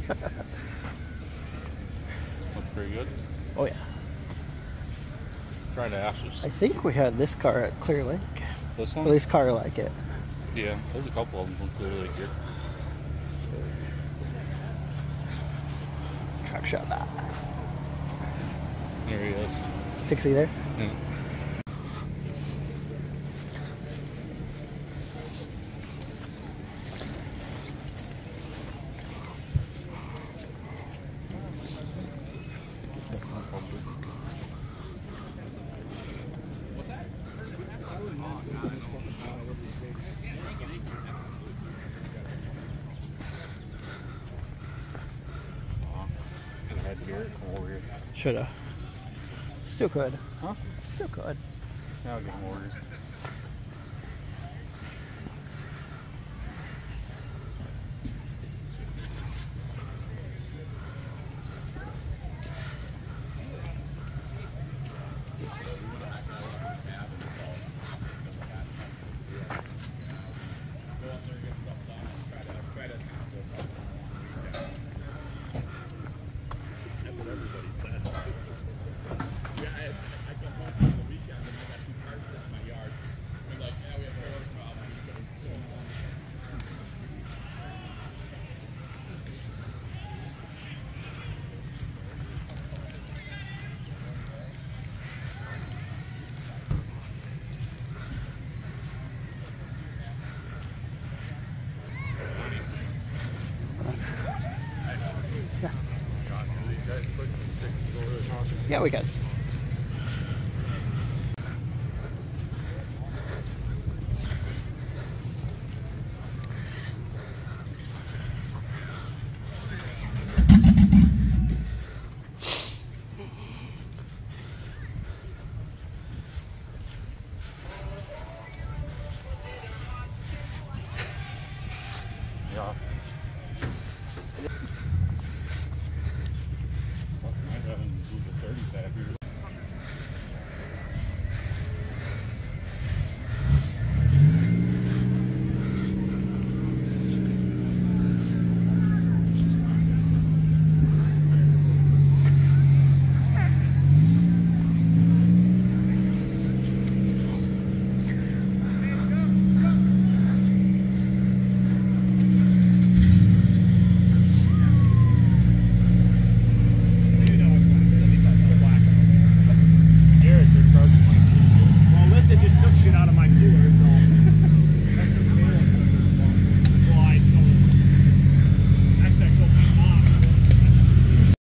pretty good. Oh yeah. Trying to ask us. I think we had this car at Clear Lake. This one? At least car like it. Yeah, there's a couple of them from Clear Lake here. Truck shot that. There he is. Is Tixie there? Yeah. Shoulda. Still could. Huh? Still could. Yeah, I'll get more orders. Yeah, we can. Yeah.